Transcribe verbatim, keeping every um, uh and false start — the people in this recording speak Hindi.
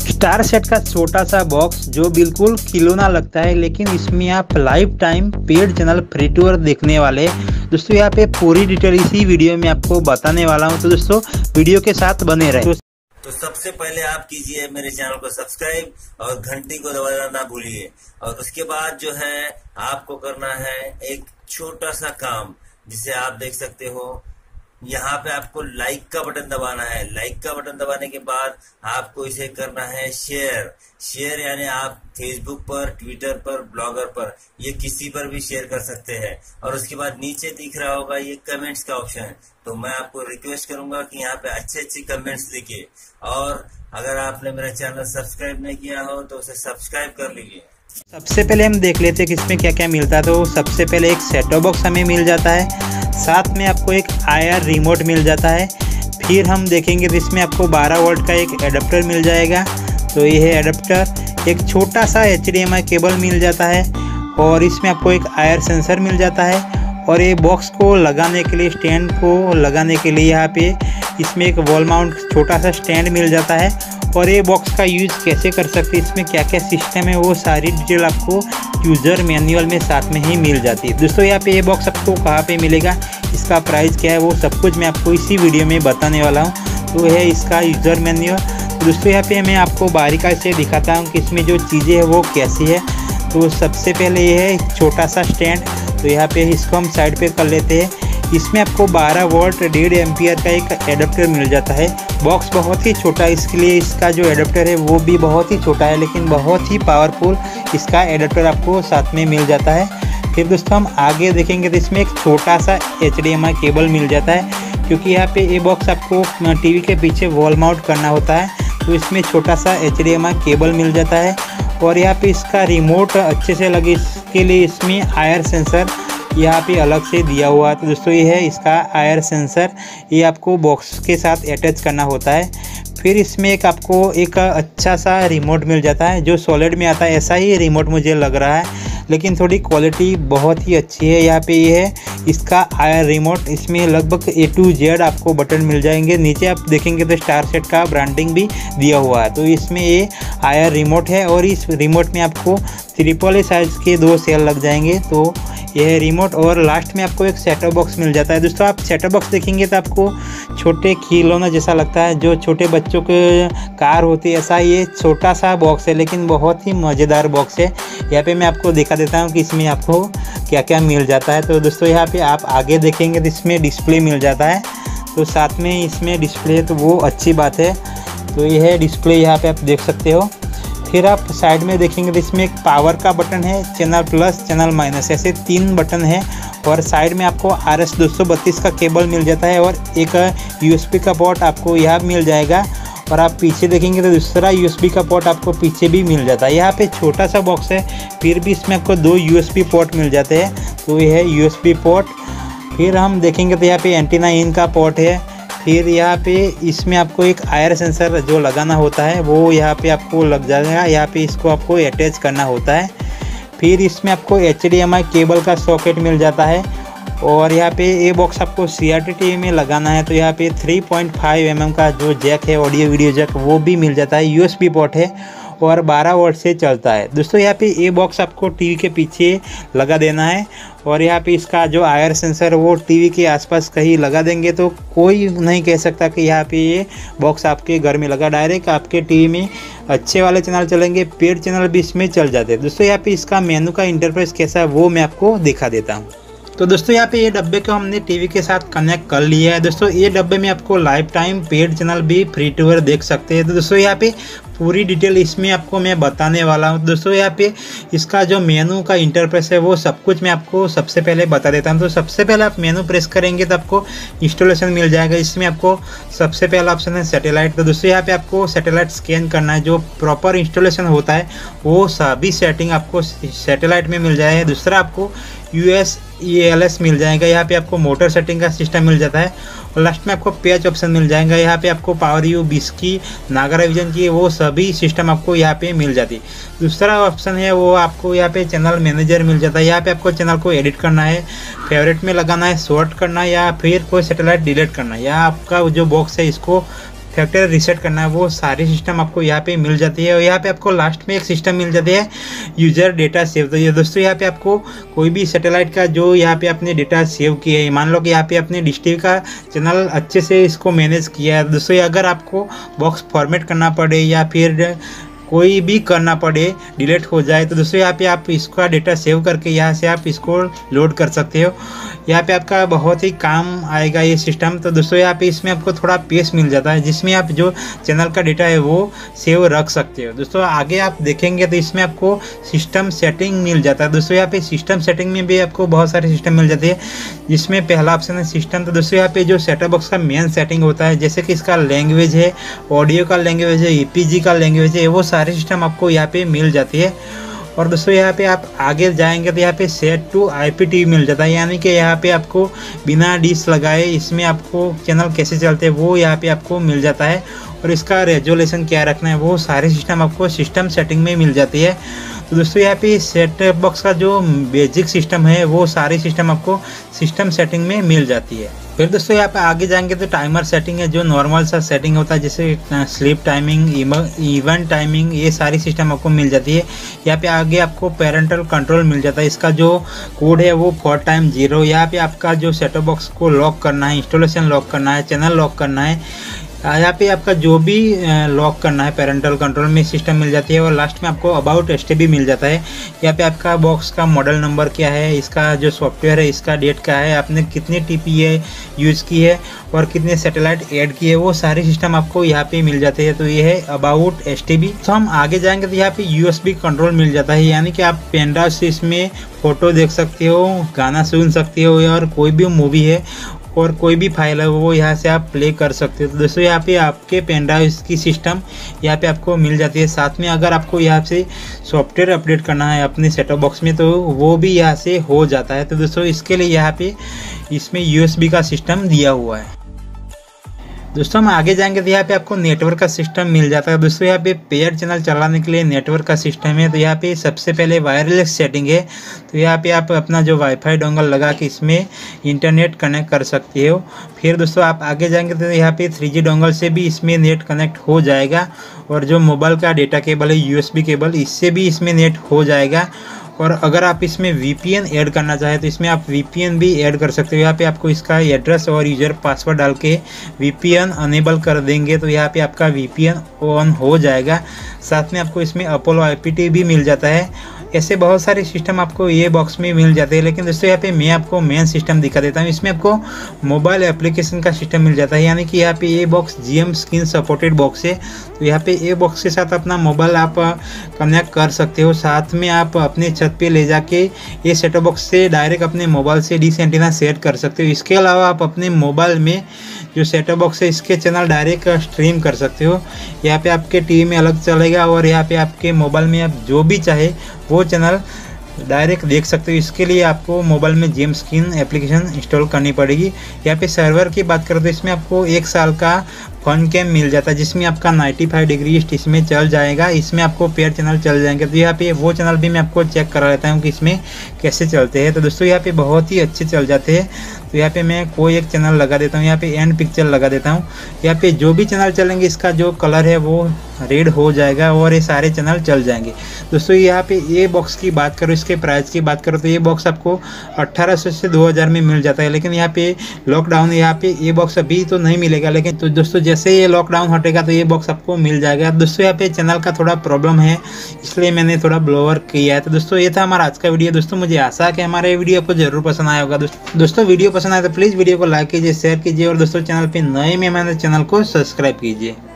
स्टार सेट का छोटा सा बॉक्स जो बिल्कुल खिलौना लगता है, लेकिन इसमें आप life time paid channel free टूर देखने वाले दोस्तों। यहाँ पे पूरी डिटेल इसी वीडियो में आपको बताने वाला हूँ, तो दोस्तों वीडियो के साथ बने रहे। तो सबसे पहले आप कीजिए मेरे चैनल को सब्सक्राइब और घंटी को दबाना ना भूलिए। और उसके बाद जो है आपको करना है एक छोटा सा काम, जिसे आप देख सकते हो यहाँ पे आपको लाइक का बटन दबाना है। लाइक का बटन दबाने के बाद आपको इसे करना है शेयर। शेयर यानी आप फेसबुक पर, ट्विटर पर, ब्लॉगर पर, ये किसी पर भी शेयर कर सकते हैं। और उसके बाद नीचे दिख रहा होगा ये कमेंट्स का ऑप्शन है, तो मैं आपको रिक्वेस्ट करूंगा कि यहाँ पे अच्छे अच्छे कमेंट्स लिखिए। और अगर आपने मेरा चैनल सब्सक्राइब नहीं किया हो तो उसे सब्सक्राइब कर लीजिए। सबसे पहले हम देख लेते हैं कि इसमें क्या क्या मिलता है। तो सबसे पहले एक सेट टॉप बॉक्स हमें मिल जाता है, साथ में आपको एक आई आर रिमोट मिल जाता है। फिर हम देखेंगे तो इसमें आपको बारह वोल्ट का एक एडाप्टर मिल जाएगा, तो ये है एडाप्टर। एक छोटा सा H D M I cable मिल जाता है और इसमें आपको एक आई आर सेंसर मिल जाता है। और ये बॉक्स को लगाने के लिए, स्टैंड को लगाने के लिए यहाँ पे इसमें एक वॉल माउंट छोटा सा स्टैंड मिल जाता है। और ये बॉक्स का यूज़ कैसे कर सकते हैं, इसमें क्या क्या सिस्टम है, वो सारी डिटेल आपको यूज़र मैनुअल में साथ में ही मिल जाती है। दोस्तों यहाँ पे ये बॉक्स आपको कहाँ पे मिलेगा, इसका प्राइस क्या है, वो सब कुछ मैं आपको इसी वीडियो में बताने वाला हूँ। तो है इसका यूज़र मैनुअल। तो दोस्तों यहाँ पे मैं आपको बारीकाई से दिखाता हूँ कि इसमें जो चीज़ें हैं वो कैसी है। तो सबसे पहले ये है छोटा सा स्टैंड, तो यहाँ पे इसको हम साइड पे कर लेते हैं। इसमें आपको बारह वोल्ट डेढ़ एम्पियर का एक एडाप्टर मिल जाता है। बॉक्स बहुत ही छोटा है, इसके लिए इसका जो एडाप्टर है वो भी बहुत ही छोटा है, लेकिन बहुत ही पावरफुल इसका एडाप्टर आपको साथ में मिल जाता है। फिर दोस्तों हम आगे देखेंगे तो इसमें एक छोटा सा H D M I cable मिल जाता है, क्योंकि यहाँ पे ये बॉक्स आपको टीवी के पीछे वॉल माउंट करना होता है, तो इसमें छोटा सा H D M I cable मिल जाता है। और यहाँ पे इसका रिमोट अच्छे से लगे, इसके लिए इसमें आई आर सेंसर यहाँ पे अलग से दिया हुआ है। तो दोस्तों ये है इसका आई आर सेंसर, ये आपको बॉक्स के साथ अटैच करना होता है। फिर इसमें एक आपको एक अच्छा सा रिमोट मिल जाता है जो सॉलिड में आता है, ऐसा ही रिमोट मुझे लग रहा है, लेकिन थोड़ी क्वालिटी बहुत ही अच्छी है। यहाँ पे ये है इसका आई आर रिमोट, इसमें लगभग ए टू जेड आपको बटन मिल जाएंगे। नीचे आप देखेंगे तो स्टार सेट का ब्रांडिंग भी दिया हुआ है। तो इसमें ये आई आर रिमोट है और इस रिमोट में आपको ट्रिपल ए साइज के दो सेल लग जाएंगे। तो यह है रिमोट। और लास्ट में आपको एक सेटअप बॉक्स मिल जाता है। दोस्तों आप सेटअप बॉक्स देखेंगे तो आपको छोटे खिलौना जैसा लगता है, जो छोटे बच्चों के कार होती है, ऐसा ये छोटा सा बॉक्स है, लेकिन बहुत ही मज़ेदार बॉक्स है। यहाँ पे मैं आपको दिखा देता हूँ कि इसमें आपको क्या क्या मिल जाता है। तो दोस्तों यहाँ पे आप आगे देखेंगे तो इसमें डिस्प्ले मिल जाता है, तो साथ में इसमें डिस्प्ले, तो वो अच्छी बात है। तो ये है डिस्प्ले, यहाँ पे आप देख सकते हो। फिर आप साइड में देखेंगे तो इसमें एक पावर का बटन है, चैनल प्लस, चैनल माइनस, ऐसे तीन बटन है। और साइड में आपको आर एस दो सौ बत्तीस का केबल मिल जाता है और एक यू एस बी का पोर्ट आपको यहाँ मिल जाएगा। और आप पीछे देखेंगे तो दूसरा यू एस बी का पोर्ट आपको पीछे भी मिल जाता है। यहाँ पे छोटा सा बॉक्स है, फिर भी इसमें आपको दो यू एस बी पोर्ट मिल जाते हैं, तो ये है यू एस बी पोर्ट। फिर हम देखेंगे तो यहाँ पे एंटीना इन का पोर्ट है। फिर यहाँ पे इसमें आपको एक आई आर सेंसर जो लगाना होता है वो यहाँ पे आपको लग जाएगा, यहाँ पे इसको आपको अटैच करना होता है। फिर इसमें आपको H D M I cable का सॉकेट मिल जाता है। और यहाँ पे ये बॉक्स आपको C R T T V में लगाना है, तो यहाँ पे three point five M M का जो जैक है, ऑडियो वीडियो जैक, वो भी मिल जाता है। यू एस बी पोर्ट है और बारह वोल्ट से चलता है। दोस्तों यहाँ पे ये बॉक्स आपको टीवी के पीछे लगा देना है। और यहाँ पे इसका जो आई आर सेंसर वो टीवी के आसपास कहीं लगा देंगे तो कोई नहीं कह सकता कि यहाँ पे ये बॉक्स आपके घर में लगा। डायरेक्ट आपके टीवी में अच्छे वाले चैनल चलेंगे, पेड चैनल भी इसमें चल जाते हैं। दोस्तों यहाँ पे इसका मेनू का इंटरफेस कैसा है वो मैं आपको दिखा देता हूँ। तो दोस्तों यहाँ पे ये डब्बे को हमने टीवी के साथ कनेक्ट कर लिया है। दोस्तों ये डब्बे में आपको लाइफ टाइम पेड चैनल भी फ्री टूर देख सकते हैं। तो दोस्तों यहाँ पे पूरी डिटेल इसमें आपको मैं बताने वाला हूँ। दोस्तों यहाँ पे इसका जो मेनू का इंटरफेस है वो सब कुछ मैं आपको सबसे पहले बता देता हूँ। तो सबसे पहले आप मेनू प्रेस करेंगे तो आपको इंस्टॉलेशन मिल जाएगा। इसमें आपको सबसे पहला ऑप्शन है सैटेलाइट। तो दोस्तों यहाँ पे आपको सैटेलाइट स्कैन करना है, जो प्रॉपर इंस्टॉलेशन होता है वो सभी सेटिंग आपको सैटेलाइट में मिल जाएगा। दूसरा आपको U S E L S मिल जाएगा, यहाँ पे आपको मोटर सेटिंग का सिस्टम मिल जाता है। और लास्ट में आपको पैच ऑप्शन मिल जाएगा, यहाँ पे आपको पावर यू बीस की, नागरा विजन की, वो सभी सिस्टम आपको यहाँ पे मिल जाती है। दूसरा ऑप्शन है वो आपको यहाँ पे चैनल मैनेजर मिल जाता है। यहाँ पे आपको चैनल को एडिट करना है, फेवरेट में लगाना है, शॉर्ट करना है, या फिर कोई सैटेलाइट डिलीट करना है, या आपका जो बॉक्स है इसको फैक्ट्री रीसेट करना है, वो सारी सिस्टम आपको यहाँ पे मिल जाती है। और यहाँ पे आपको लास्ट में एक सिस्टम मिल जाती है यूज़र डेटा सेव। तो ये दोस्तों यहाँ पे आपको कोई भी सैटेलाइट का जो यहाँ पे आपने डेटा सेव किया है, मान लो कि यहाँ पे अपने डिश टीवी का चैनल अच्छे से इसको मैनेज किया है दोस्तों, अगर आपको बॉक्स फॉर्मेट करना पड़े या फिर कोई भी करना पड़े, डिलीट हो जाए, तो दोस्तों यहाँ पे आप इसका डेटा सेव करके यहाँ से आप इसको लोड कर सकते हो। यहाँ पे आपका बहुत ही काम आएगा ये सिस्टम। तो दोस्तों यहाँ पे इसमें आपको थोड़ा पेस मिल जाता है, जिसमें आप जो चैनल का डेटा है वो सेव रख सकते हो। दोस्तों आगे आप देखेंगे तो इसमें आपको सिस्टम सेटिंग मिल जाता है। दोस्तों यहाँ पे सिस्टम सेटिंग में भी आपको बहुत सारे सिस्टम मिल जाते हैं, जिसमें पहला ऑप्शन है सिस्टम। तो दोस्तों यहाँ पे जो सेटअप बॉक्स का मेन सेटिंग होता है, जैसे कि इसका लैंग्वेज है, ऑडियो का लैंग्वेज है, ई पी जी का लैंग्वेज है, वो सारे सिस्टम आपको यहाँ पे मिल जाती है। और दोस्तों यहाँ पे आप आगे जाएंगे तो यहाँ पे set to I P T V मिल जाता है, यानी कि यहाँ पे आपको बिना डिश लगाए इसमें आपको चैनल कैसे चलते हैं वो यहाँ पे आपको मिल जाता है। और इसका रेजोल्यूशन क्या रखना है वो सारे सिस्टम आपको सिस्टम सेटिंग में मिल जाती है। तो दोस्तों यहाँ पे सेट टॉप बॉक्स का जो बेसिक सिस्टम है वो सारे सिस्टम आपको सिस्टम सेटिंग में मिल जाती है। फिर दोस्तों यहाँ पे आगे जाएंगे तो टाइमर सेटिंग है, जो नॉर्मल सा सेटिंग होता है, जैसे स्लीप टाइमिंग, इवेंट टाइमिंग, ये सारी सिस्टम आपको मिल जाती है। यहाँ पे आगे आपको पेरेंटल कंट्रोल मिल जाता है, इसका जो कोड है वो फोर टाइम जीरो। यहाँ पे आपका जो सेटअप बॉक्स को लॉक करना है, इंस्टॉलेशन लॉक करना है, चैनल लॉक करना है, यहाँ पे आपका जो भी लॉक करना है पेरेंटल कंट्रोल में सिस्टम मिल जाती है। और लास्ट में आपको अबाउट एस टी बी मिल जाता है। यहाँ पे आपका बॉक्स का मॉडल नंबर क्या है, इसका जो सॉफ्टवेयर है, इसका डेट क्या है, आपने कितनी टी पी ए यूज़ की है और कितने सैटेलाइट ऐड किए, वो सारे सिस्टम आपको यहाँ पे मिल जाते हैं। तो ये है अबाउट एस टी बी। तो हम आगे जाएंगे तो यहाँ पे यू एस बी कंट्रोल मिल जाता है, यानी कि आप पेन ड्राइव से इसमें फ़ोटो देख सकते हो, गाना सुन सकते हो, और कोई भी मूवी है और कोई भी फाइल है वो यहाँ से आप प्ले कर सकते हो। तो दोस्तों यहाँ पे आपके पेन ड्राइव की सिस्टम यहाँ पे आपको मिल जाती है। साथ में अगर आपको यहाँ से सॉफ्टवेयर अपडेट करना है अपने सेटअप बॉक्स में तो वो भी यहाँ से हो जाता है। तो दोस्तों इसके लिए यहाँ पे इसमें यू एस बी का सिस्टम दिया हुआ है। दोस्तों हम आगे जाएंगे तो यहाँ पे आपको नेटवर्क का सिस्टम मिल जाता है। दोस्तों यहाँ पे पेयर चैनल चलाने के लिए नेटवर्क का सिस्टम है। तो यहाँ पे सबसे पहले वायरलेस सेटिंग है, तो यहाँ पे आप अपना जो वाईफाई डोंगल लगा के इसमें इंटरनेट कनेक्ट कर सकते हो। फिर दोस्तों आप आगे जाएंगे तो यहाँ पे थ्री जी डोंगल से भी इसमें नेट कनेक्ट हो जाएगा, और जो मोबाइल का डेटा केबल है यू एस बी केबल, इससे भी इसमें नेट हो जाएगा। और अगर आप इसमें वी पी एन ऐड करना चाहें तो इसमें आप वी पी एन भी ऐड कर सकते हो। यहाँ पे आपको इसका एड्रेस और यूज़र पासवर्ड डाल के वी पी एन अनेबल कर देंगे तो यहाँ पे आपका वी पी एन ऑन हो जाएगा। साथ में आपको इसमें अपोलो आई पी टी भी मिल जाता है। ऐसे बहुत सारे सिस्टम आपको ये बॉक्स में मिल जाते हैं। लेकिन दोस्तों यहाँ पे मैं आपको मेन सिस्टम दिखा देता हूँ। इसमें आपको मोबाइल एप्लीकेशन का सिस्टम मिल जाता है, यानी कि यहाँ पे ये box G M screen supported box है। तो यहाँ पे ये बॉक्स के साथ अपना मोबाइल आप कनेक्ट कर सकते हो। साथ में आप अपने छत पे ले जाके ये सेटअप बॉक्स से डायरेक्ट अपने मोबाइल से डिश एंटीना सेट कर सकते हो। इसके अलावा आप अपने मोबाइल में जो सेटअप बॉक्स है इसके चैनल डायरेक्ट स्ट्रीम कर सकते हो। यहाँ पे आपके टीवी में अलग चलेगा और यहाँ पे आपके मोबाइल में आप जो भी चाहे वो चैनल डायरेक्ट देख सकते हो। इसके लिए आपको मोबाइल में G M screen application install करनी पड़ेगी। यहाँ पे सर्वर की बात करें तो इसमें आपको एक साल का फन कैम मिल जाता है, जिसमें आपका पचानवे डिग्री ईस्ट इसमें चल जाएगा। इसमें आपको पेयर चैनल चल जाएंगे। तो यहाँ पे वो चैनल भी मैं आपको चेक करा लेता हूँ कि इसमें कैसे चलते हैं। तो दोस्तों यहाँ पे बहुत ही अच्छे चल जाते हैं। तो यहाँ पे मैं कोई एक चैनल लगा देता हूँ, यहाँ पे एंड पिक्चर लगा देता हूँ। यहाँ पे जो भी चैनल चलेंगे इसका जो कलर है वो रेड हो जाएगा और ये सारे चैनल चल जाएंगे। दोस्तों यहाँ पे ये बॉक्स की बात करो, इसके प्राइस की बात करो तो ये बॉक्स आपको अट्ठारह सौ से दो हज़ार में मिल जाता है। लेकिन यहाँ पे लॉकडाउन है, यहाँ पे ये बॉक्स अभी तो नहीं मिलेगा। लेकिन तो दोस्तों जैसे ये लॉकडाउन हटेगा तो ये बॉक्स आपको मिल जाएगा। दोस्तों यहाँ पे चैनल का थोड़ा प्रॉब्लम है, इसलिए मैंने थोड़ा ब्लोअर किया है। तो दोस्तों ये था हमारा आज का वीडियो। दोस्तों मुझे आशा है कि हमारा ये वीडियो आपको जरूर पसंद आया होगा। दोस्तों वीडियो पसंद आए तो प्लीज़ वीडियो को लाइक कीजिए, शेयर कीजिए और दोस्तों चैनल पे नए मेहमान चैनल को सब्सक्राइब कीजिए।